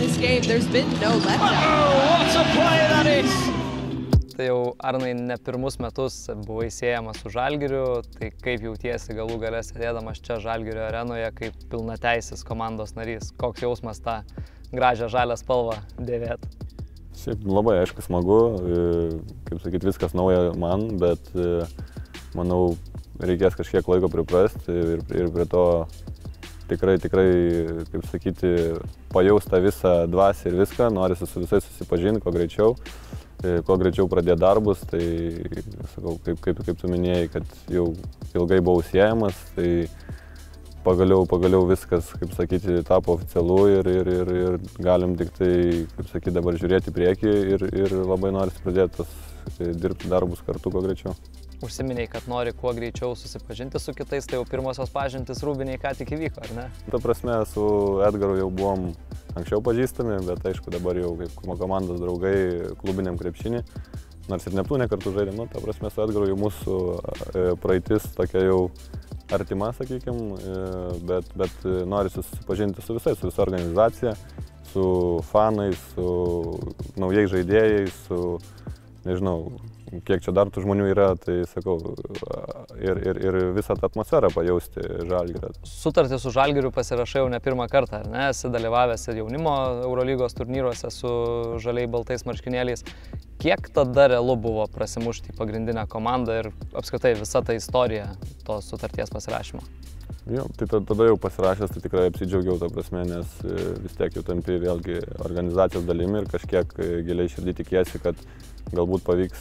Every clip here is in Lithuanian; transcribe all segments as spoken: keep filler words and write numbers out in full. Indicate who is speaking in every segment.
Speaker 1: this game. There's been no letdown.
Speaker 2: Oh, what a play that is!
Speaker 3: Tai jau Arnai ne pirmus metus buvai siejamas su Žalgiriu, tai kaip jautiesi galų gale sėdėdamas čia Žalgirio arenoje kaip pilnateisis komandos narys? Koks jausmas tą gražią žalią spalvą dėvėt?
Speaker 4: Šiaip labai aišku smagu, kaip sakyt, viskas nauja man, bet manau reikės kažkiek laiko priprasti ir, ir prie to tikrai, tikrai, kaip sakyti, pajaust tą visą dvasią ir viską, norisi su visais susipažinti, kuo greičiau. Kuo greičiau pradėti darbus, tai sakau, kaip, kaip, kaip tu minėjai, kad jau ilgai buvau siejamas, tai pagaliau, pagaliau viskas, kaip sakyti, tapo oficialu ir, ir, ir, ir galim tik tai, kaip sakyti, dabar žiūrėti į priekį ir, ir labai norisi pradėti tos, dirbti darbus kartu kuo greičiau.
Speaker 3: Užsiminiai, kad nori kuo greičiau susipažinti su kitais, tai jau pirmosios pažintys Rūbinėj ką tik įvyko, ar ne?
Speaker 4: Ta prasme, su Edgaru jau buvom anksčiau pažįstami, bet aišku dabar jau kaip komandos draugai klubiniam krepšinį, nors ir Neptūne kartu žaidėm, nu, ta prasme su Edgaru jau mūsų praeitis tokia jau artima, sakykime, bet, bet norisi susipažinti su visais, su visa organizacija, su fanais, su naujais žaidėjais, su, nežinau, kiek čia dar tų žmonių yra, tai sakau, ir, ir, ir visą tą atmosferą pajausti Žalgirį.
Speaker 3: Sutartį su Žalgiriu pasirašai jau ne pirmą kartą, ar ne? Esi dalyvavęs ir jaunimo Eurolygos turnyruose su žaliai baltais marškinėliais. Kiek tada realu buvo prasimušti į pagrindinę komandą ir apskritai visa ta istorija tos sutarties pasirašymo?
Speaker 4: Jo, tai tada jau pasirašęs, tai tikrai apsidžiaugiau, ta prasme, nes vis tiek jau tampi vėlgi organizacijos dalimi ir kažkiek giliai širdį tikiesi, kad galbūt pavyks,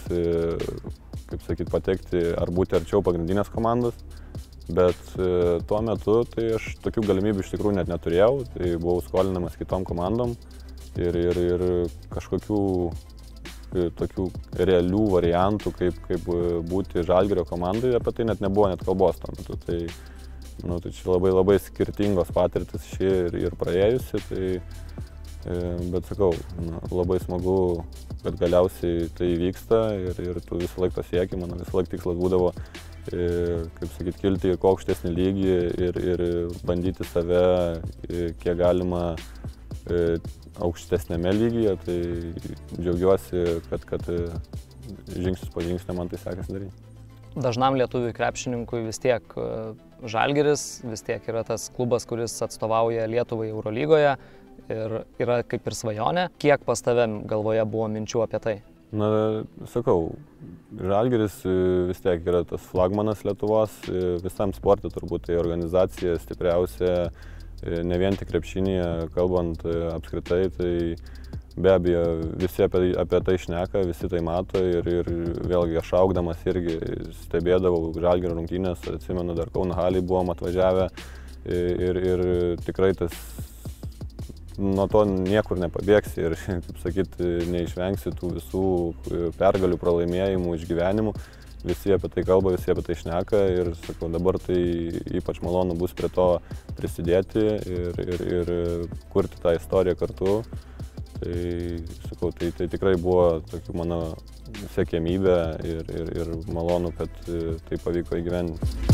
Speaker 4: kaip sakyt, patekti ar būti arčiau pagrindinės komandos, bet tuo metu tai aš tokių galimybių iš tikrųjų net neturėjau, tai buvau skolinamas kitom komandom ir, ir, ir kažkokių tokių realių variantų, kaip, kaip būti Žalgirio komandai, apie tai net nebuvo net kalbos tuo metu. Tai, nu, tai čia labai labai skirtingos patirtis ši ir, ir praėjusi, tai, bet sakau, nu, labai smagu, kad galiausiai tai vyksta ir, ir tu visą laiką to sieki, mano visą laiką tikslas būdavo, kaip sakyt, kilti į kuo aukštesnį lygį ir, ir bandyti save kiek galima aukštesnėme lygyje, tai džiaugiuosi, kad, kad žingsnis po žingsnio man tai sekasi daryti.
Speaker 3: Dažnam lietuviui krepšininkui vis tiek Žalgiris, vis tiek yra tas klubas, kuris atstovauja Lietuvai Eurolygoje ir yra kaip ir svajonė. Kiek pas tave galvoje buvo minčių apie tai?
Speaker 4: Na, sakau, Žalgiris vis tiek yra tas flagmanas Lietuvos, visam sportui turbūt tai organizacija stipriausia, ne vien tik krepšinyje, kalbant apskritai, tai be abejo visi apie, apie tai šneka, visi tai mato ir, ir vėlgi aš augdamas irgi stebėdavau Žalgirio rungtynes, atsimenu, dar Kauno halėj buvom atvažiavę ir, ir tikrai tas nuo to niekur nepabėgsi ir, kaip sakyt, neišvengsi tų visų pergalių, pralaimėjimų, išgyvenimų. Visi apie tai kalba, visi apie tai šneka ir, sakau, dabar tai ypač malonu bus prie to prisidėti ir, ir, ir kurti tą istoriją kartu. Tai, sakau, tai, tai tikrai buvo tokių mano siekiamybė ir, ir, ir malonu, kad tai pavyko įgyvendinti.